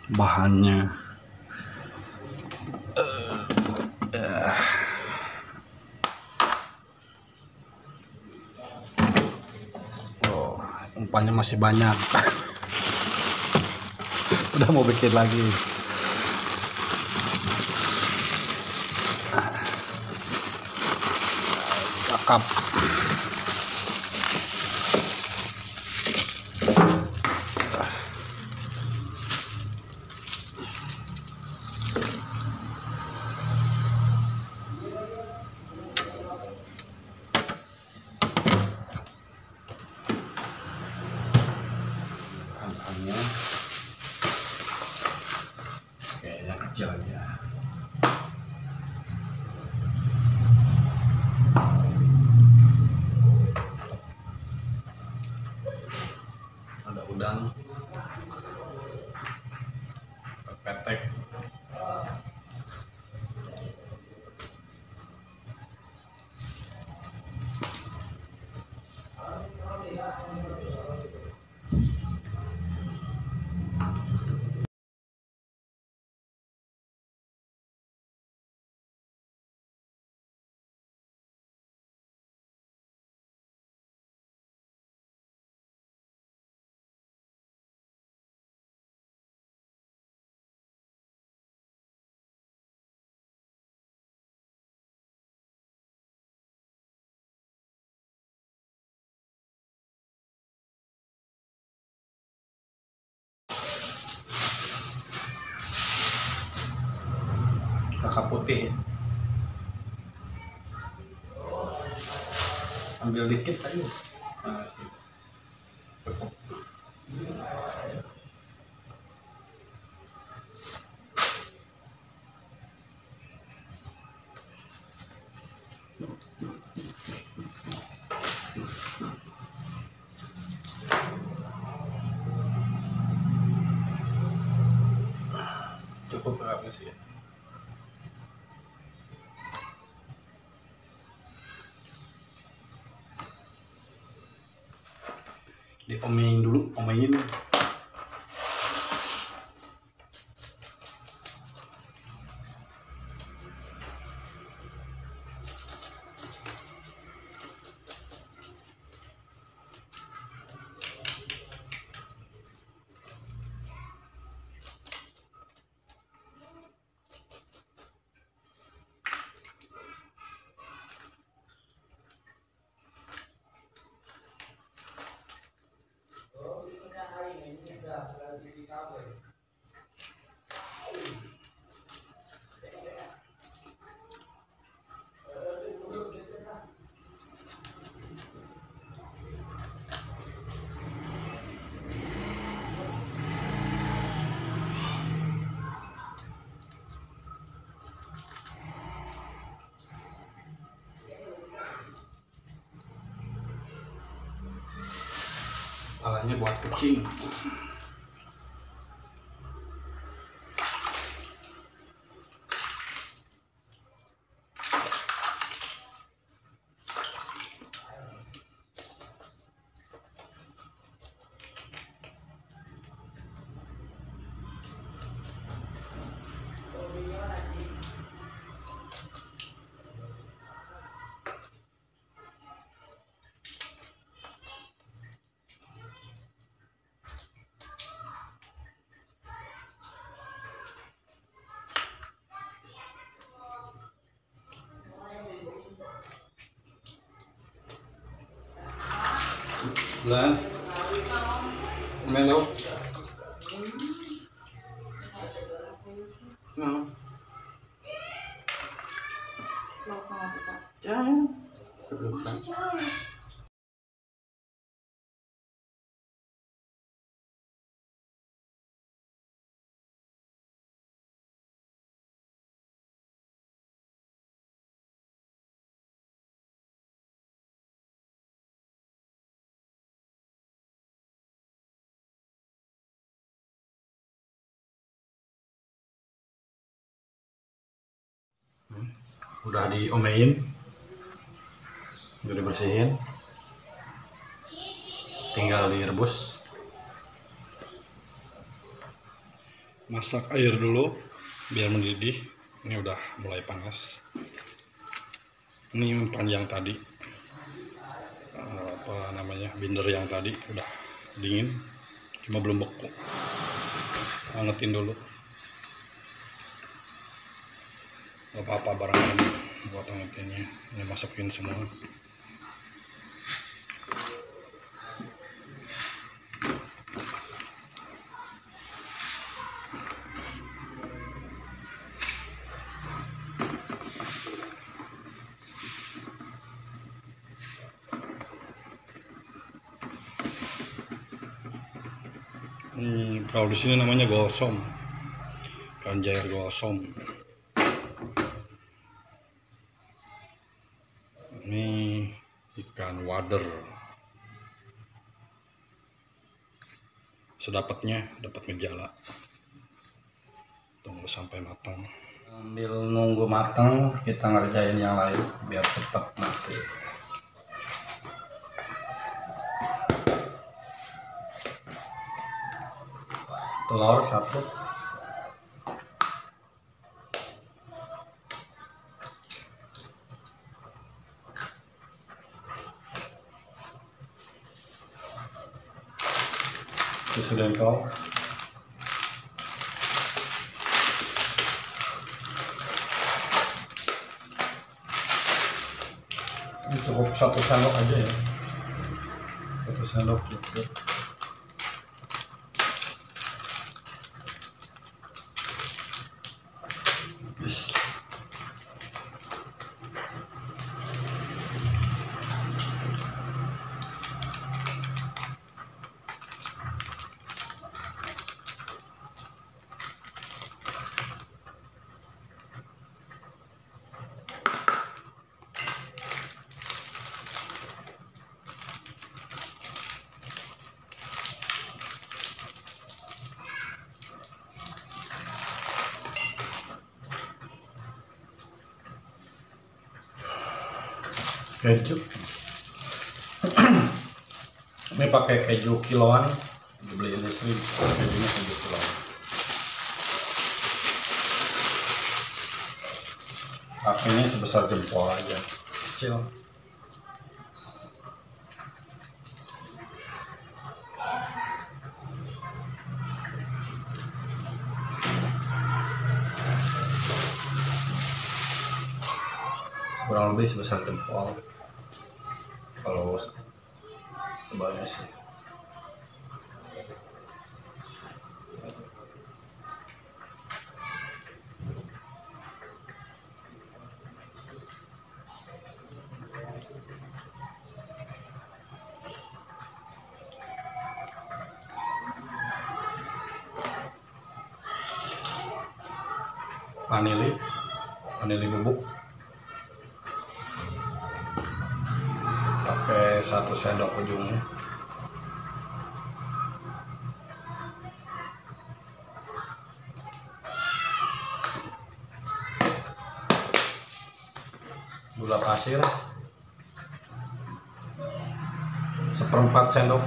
bahannya. Oh, umpannya masih banyak. Udah mau bikin lagi. Cakep. Angkanya kayaknya kecil ya. Ada udang, petek, kakap putih. Ambil dikit aja. Nah, cukup. Cukup berapa sih ya? Diomein dulu, omein. Kepalanya buat kucing. Lah, melo. Nah. Jangan. Udah diomein, udah dibersihin, tinggal direbus. Masak air dulu biar mendidih. Ini udah mulai panas. Ini panjang tadi, apa namanya, binder yang tadi udah dingin, cuma belum beku. Angetin dulu. Gak apa-apa barangkali buat angetinnya. Ini masukin semua. Kalau di sini namanya gosong, ikan jair gosong. Ini ikan wader. Sedapatnya, dapat ngejala. Tunggu sampai matang. Sambil nunggu matang, kita ngerjain yang lain biar cepat mati. Telur satu, susu dengkol, ini cukup 1 sendok aja ya, 1 sendok cukup. Keju. Ini pakai keju kiloan, dibeli industri, kejunya keju kiloan. Apinya sebesar jempol aja, kecil. Kurang lebih sebesar jempol kalau tebalnya sih. Vanili bubuk pakai 1 sendok ujungnya. Gula pasir 1/4 sendok.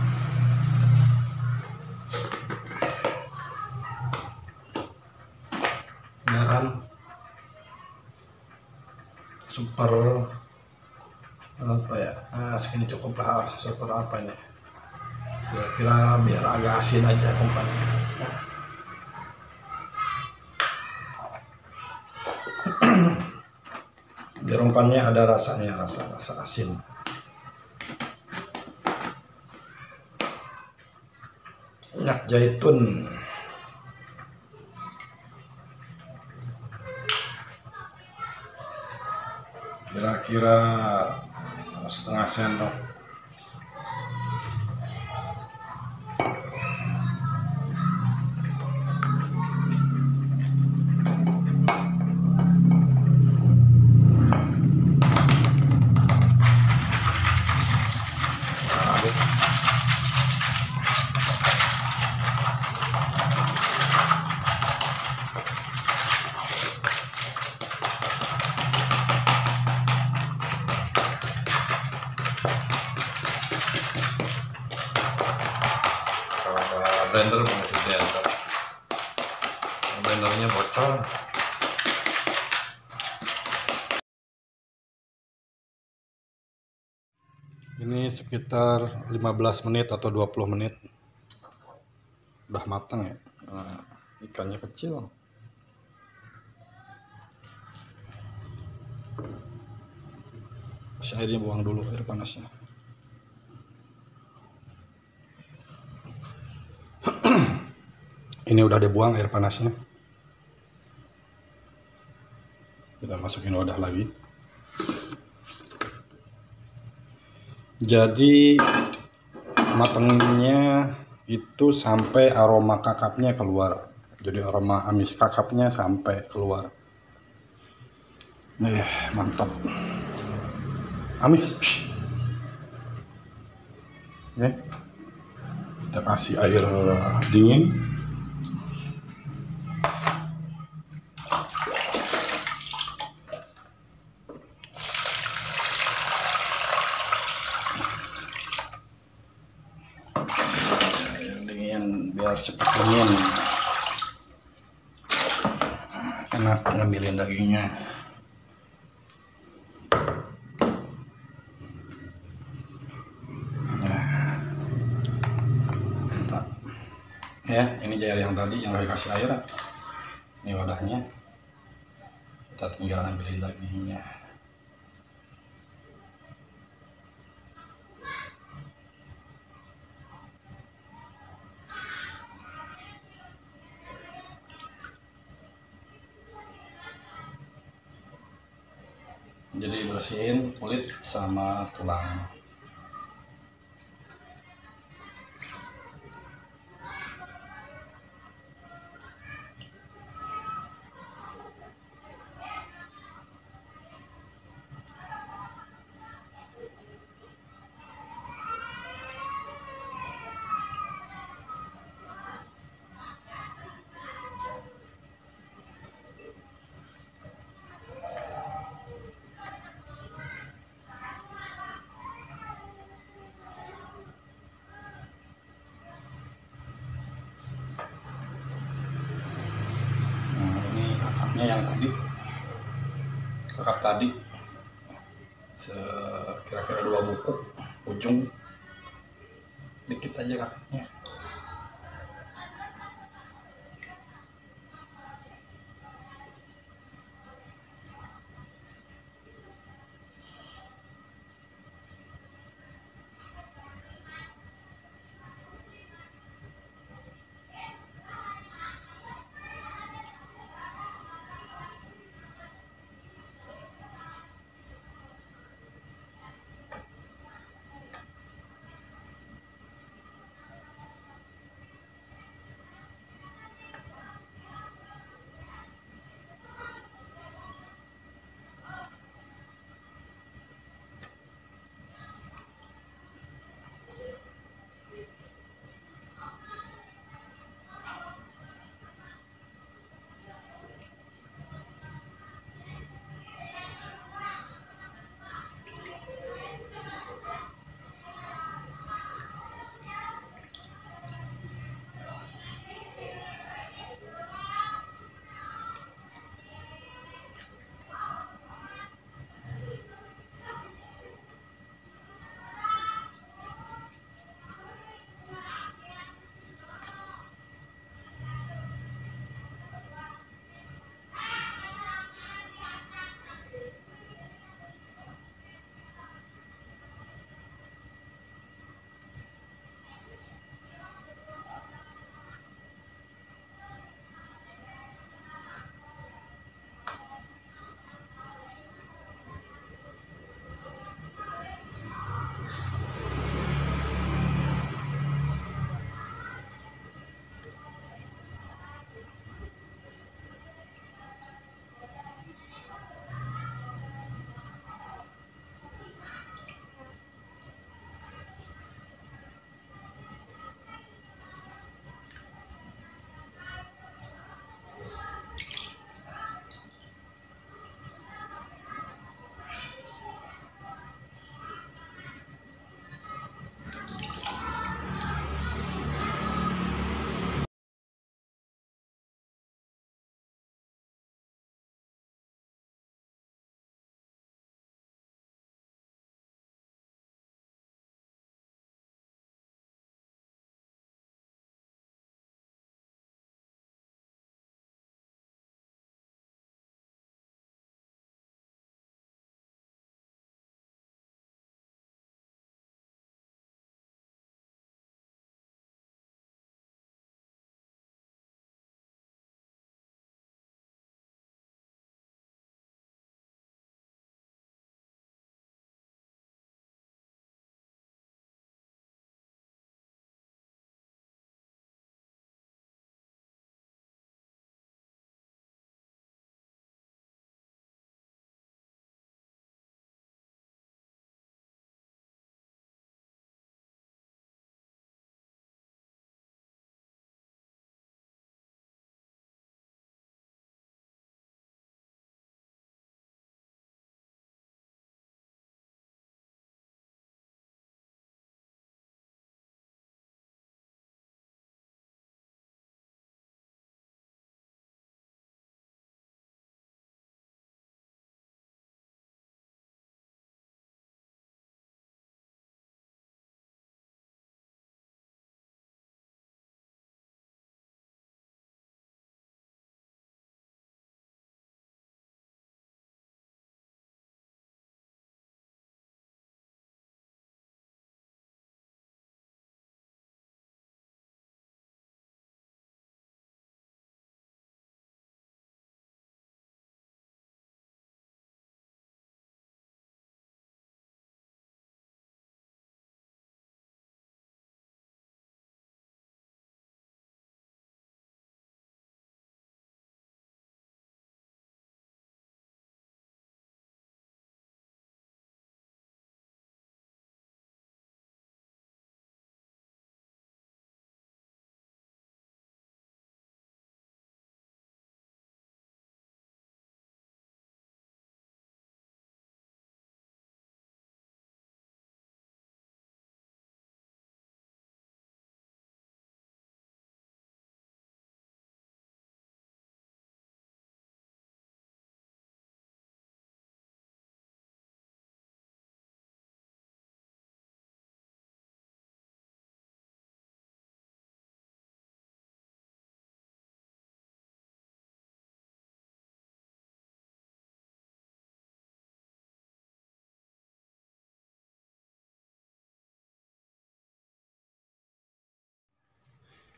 Garam apa ya, segini cukup lah, seper apa ini, kira-kira biar agak asin aja umpannya. Biar umpannya ada rasanya, rasa asin. Minyak zaitun kira-kira 1/2 sendok. Blender mau di blender. blendernya bocor. Ini sekitar 15 menit atau 20 menit udah matang ya. Nah, ikannya kecil. Terus airnya buang dulu, air panasnya. Ini udah dibuang air panasnya. Kita masukin wadah lagi. Jadi matangnya itu sampai aroma kakapnya keluar. Jadi aroma amis kakapnya sampai keluar. Nih, mantap. Amis. Nih. Kita kasih air dingin. Biar cepat dingin, enak ngambilin dagingnya. Mantap ya. Ini jair yang tadi yang udah dikasih air, ini wadahnya, kita tinggal ambilin dagingnya. Jadi bersihin kulit sama tulang. Yang tadi kakap tadi kira-kira 2 buku ujung, dikit aja kakapnya.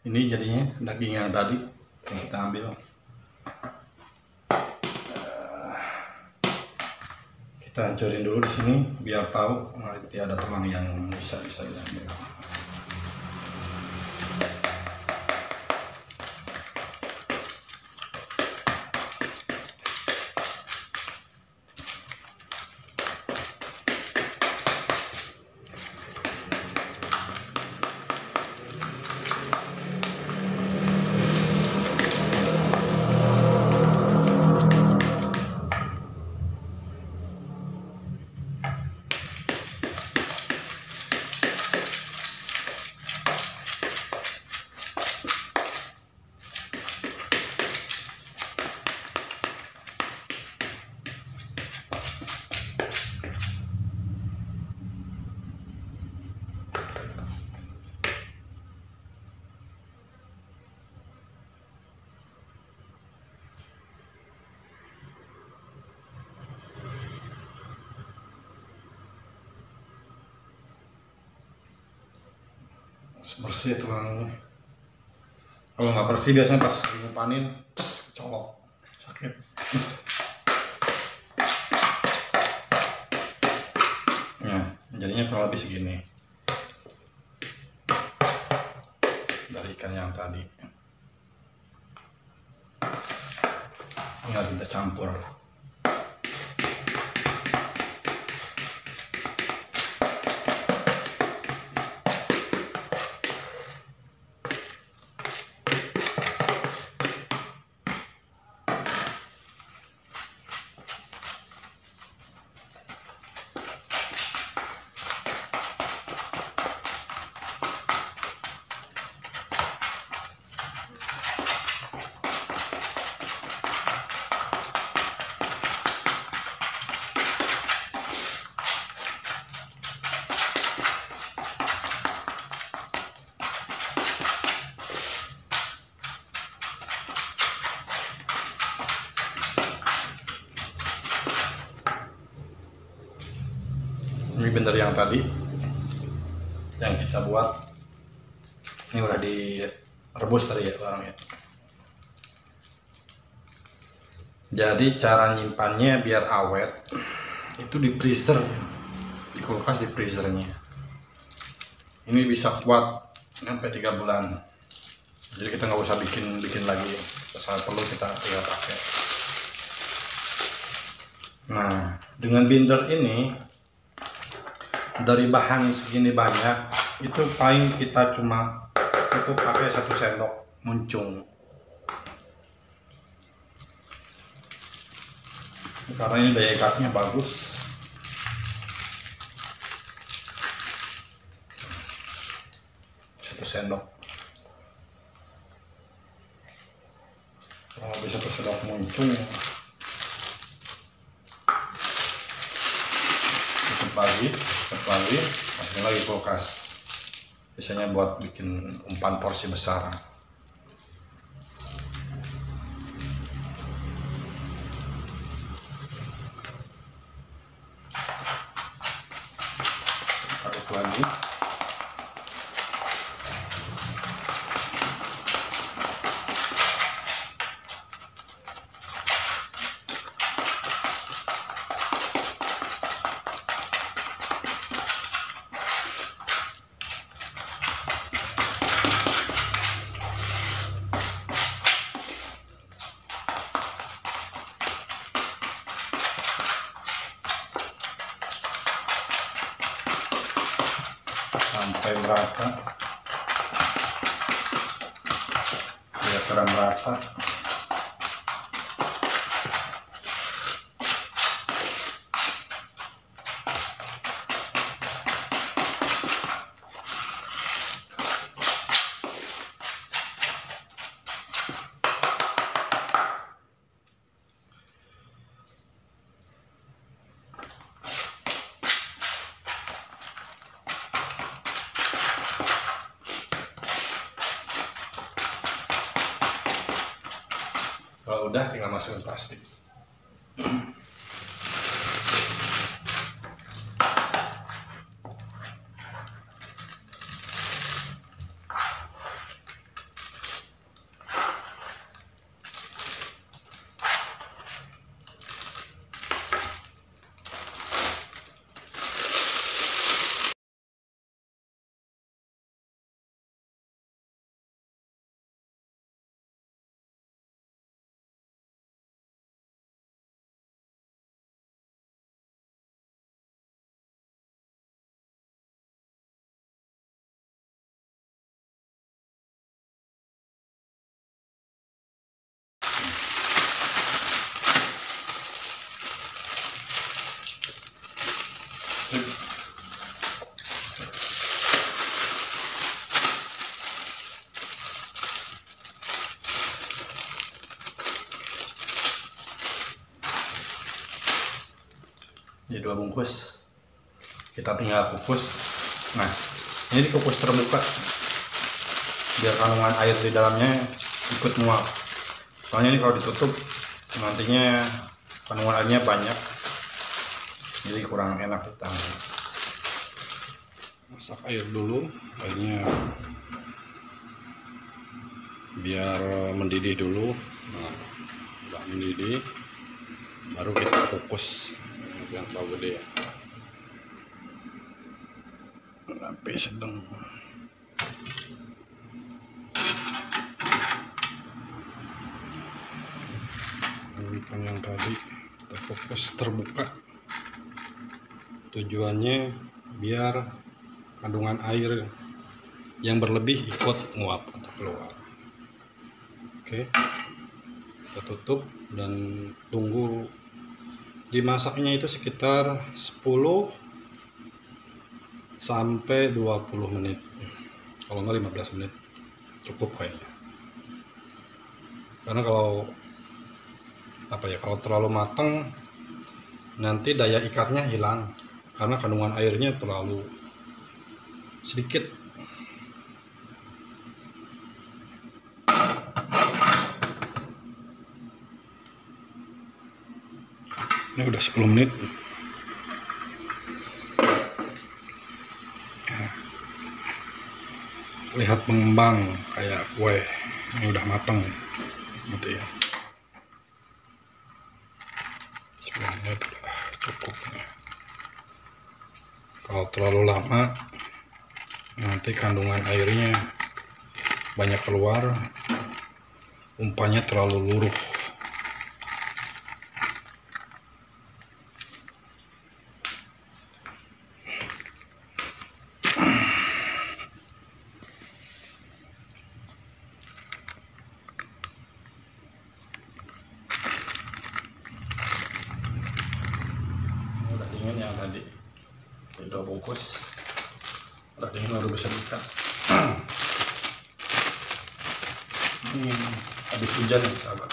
Ini jadinya daging yang tadi yang kita ambil. Kita hancurin dulu di sini biar tahu nanti ada tulang yang bisa diambil. Bersih tulangnya. Kalau nggak bersih biasanya pas ngupanin colok, sakit. Nah, jadinya kurang lebih segini dari ikan yang tadi. Tinggal kita campur. Ini bener yang tadi yang kita buat. Ini udah direbus tadi ya barang ya. Jadi cara nyimpannya biar awet itu di freezer, di kulkas, di freezernya. Ini bisa kuat sampai 3 bulan. Jadi kita nggak usah bikin lagi, saat perlu kita tinggal pakai. Nah, dengan binder ini dari bahan segini banyak itu paling kita cuma cukup pakai 1 sendok muncung, karena ini daya ikatnya bagus. Satu sendok, kalau bisa 1 sendok muncung. Tutup lagi, masukin lagi kulkas. Biasanya buat bikin umpan porsi besar. Taruh lagi. Sampai merata, biar serang merata. Kalau udah tinggal masukin plastik. Jadi 2 bungkus. Kita tinggal kukus. Nah, ini dikukus terbuka biar kandungan air di dalamnya ikut muap. Soalnya ini kalau ditutup nantinya kandungan airnya banyak, jadi kurang enak kita. Masak air dulu, airnya biar mendidih dulu. Nah, udah mendidih baru kita kukus yang terlalu gede ya, api sedang. Ikan yang tadi kita kukus terbuka, tujuannya biar kandungan air yang berlebih ikut nguap atau keluar. Oke, kita tutup dan tunggu. Dimasaknya itu sekitar 10 sampai 20 menit, kalau nggak 15 menit cukup kayaknya. Karena kalau kalau terlalu matang nanti daya ikatnya hilang karena kandungan airnya terlalu sedikit. Ini udah 10 menit. Lihat mengembang kayak kue. Ini udah matang gitu ya. Sebenarnya udah cukup. Kalau terlalu lama nanti kandungan airnya banyak keluar, umpannya terlalu luruh. Udah dingin yang tadi 2 bungkus, udah dingin baru bisa diikat. Ini habis hujan nih sahabat.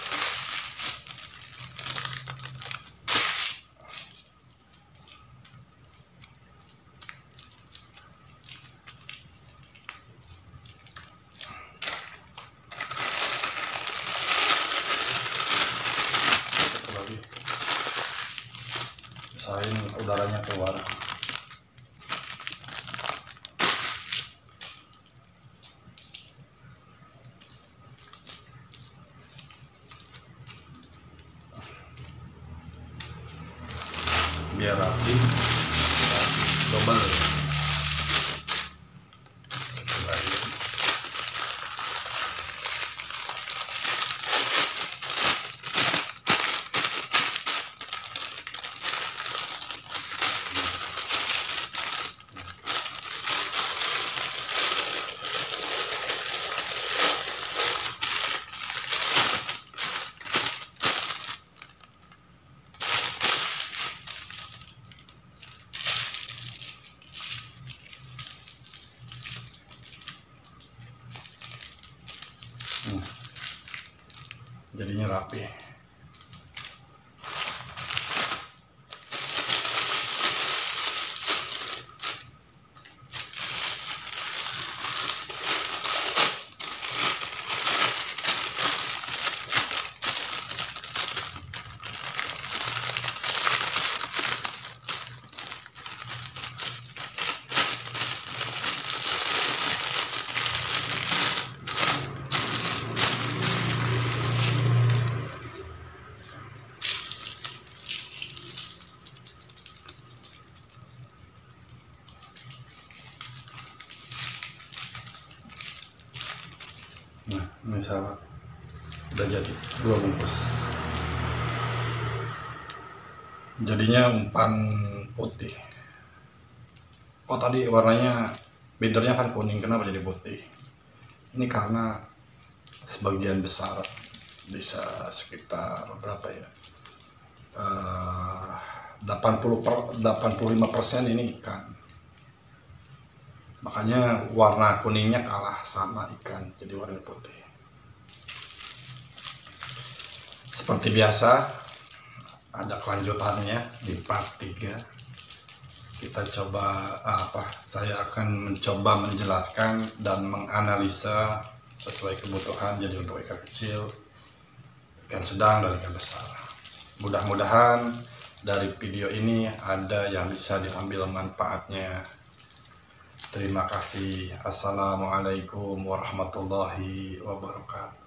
Lagi usahain udaranya keluar. Biar rapi, kita double lagi. Jadinya rapi. Nah, ini sahabat, udah jadi 2 bungkus. Jadinya umpan putih. Oh tadi warnanya bendernya kan kuning, kenapa jadi putih? Ini karena sebagian besar, bisa sekitar berapa ya, 85% ini ikan. Makanya warna kuningnya kalah sama ikan, jadi warna putih. Seperti biasa, ada kelanjutannya di part 3. Kita coba saya akan mencoba menjelaskan dan menganalisa sesuai kebutuhan. Jadi untuk ikan kecil, ikan sedang, dan ikan besar. Mudah-mudahan dari video ini ada yang bisa diambil manfaatnya. Terima kasih. Assalamualaikum warahmatullahi wabarakatuh.